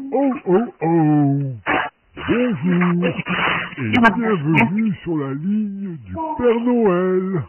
Oh oh oh. Bonjour et bienvenue sur la ligne du Père Noël.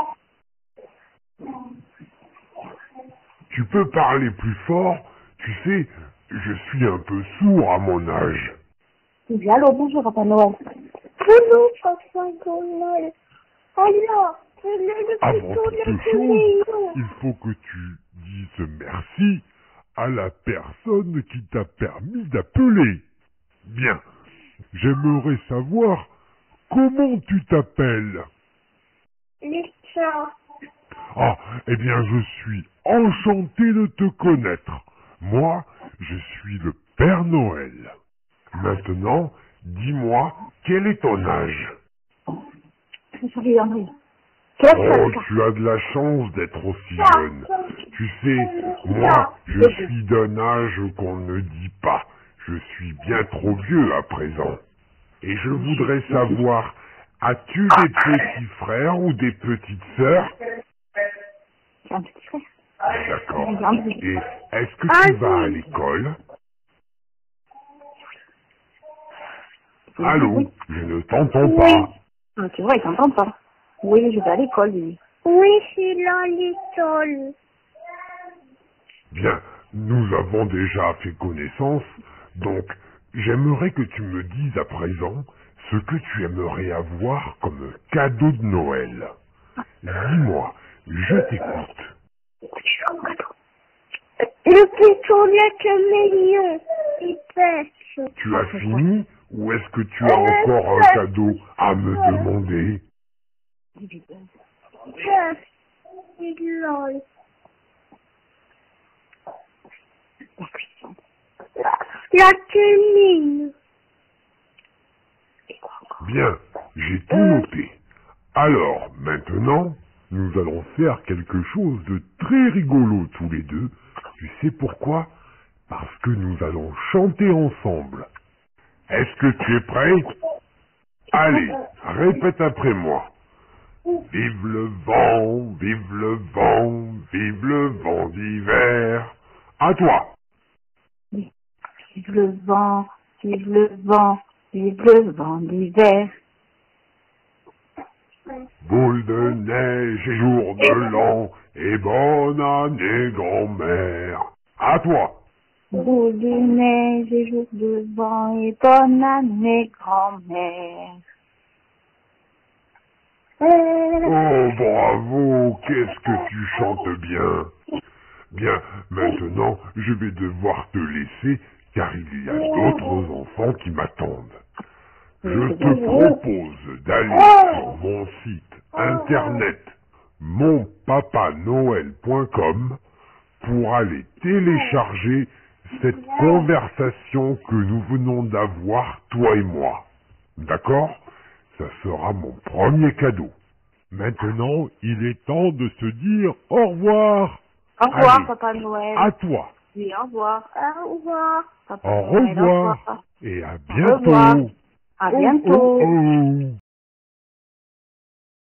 Tu peux parler plus fort? Tu sais, je suis un peu sourd à mon âge. Oui, allô, bonjour, Papa Noël. Bonjour, Papa Noël. Alors, je l'ai le Avant plutôt toute le chose, mignon. il faut que tu dises merci à la personne qui t'a permis d'appeler. Bien, j'aimerais savoir comment tu t'appelles. Lisa. Ah, eh bien, je suis enchanté de te connaître. Moi, je suis le Père Noël. Maintenant, dis-moi, quel est ton âge? Salut, André. Quel âge Oh, t'as, tu as de la chance d'être aussi jeune. Tu sais, moi, je suis d'un âge qu'on ne dit pas. Je suis bien trop vieux à présent. Et je voudrais savoir, as-tu des petits frères ou des petites sœurs? J'ai un petit frère. D'accord. André. Et est-ce que tu vas à l'école? Allô, Oui. je ne t'entends pas. Ah, c'est vrai, il t'entend pas. Oui, je vais à l'école, lui. Oui, c'est là l'école. Bien, nous avons déjà fait connaissance, donc j'aimerais que tu me dises à présent ce que tu aimerais avoir comme cadeau de Noël. Dis-moi, je t'écoute. Le pistolet mignon. Il pèse. Tu as fini ou est-ce que tu as encore un cadeau à me demander? Pèse. C'est lol. La tenue. Bien, j'ai tout noté. Alors, maintenant, nous allons faire quelque chose de très rigolo tous les deux. Tu sais pourquoi? Parce que nous allons chanter ensemble. Est-ce que tu es prêt? Allez, répète après moi. Vive le vent, vive le vent, vive le vent d'hiver. À toi. Vive le vent, vive le vent, vive le vent d'hiver. Boule de neige et jour de l'an, et bonne année grand-mère. À toi. Boule de neige et jour de vent et bonne année, grand-mère. Oh, bravo, qu'est-ce que tu chantes bien. Bien, maintenant, je vais devoir te laisser, car il y a d'autres enfants qui m'attendent. Je te propose d'aller sur mon site internet monpapanoël.com pour aller télécharger cette conversation que nous venons d'avoir, toi et moi. D'accord? Ça sera mon premier cadeau. Maintenant, il est temps de se dire au revoir. Au revoir, Allez, Papa Noël. à toi. Oui, au revoir. Au revoir. Papa Au Noël, au revoir revoir. et à Au revoir. bientôt. À Oh, bientôt. oh, oh.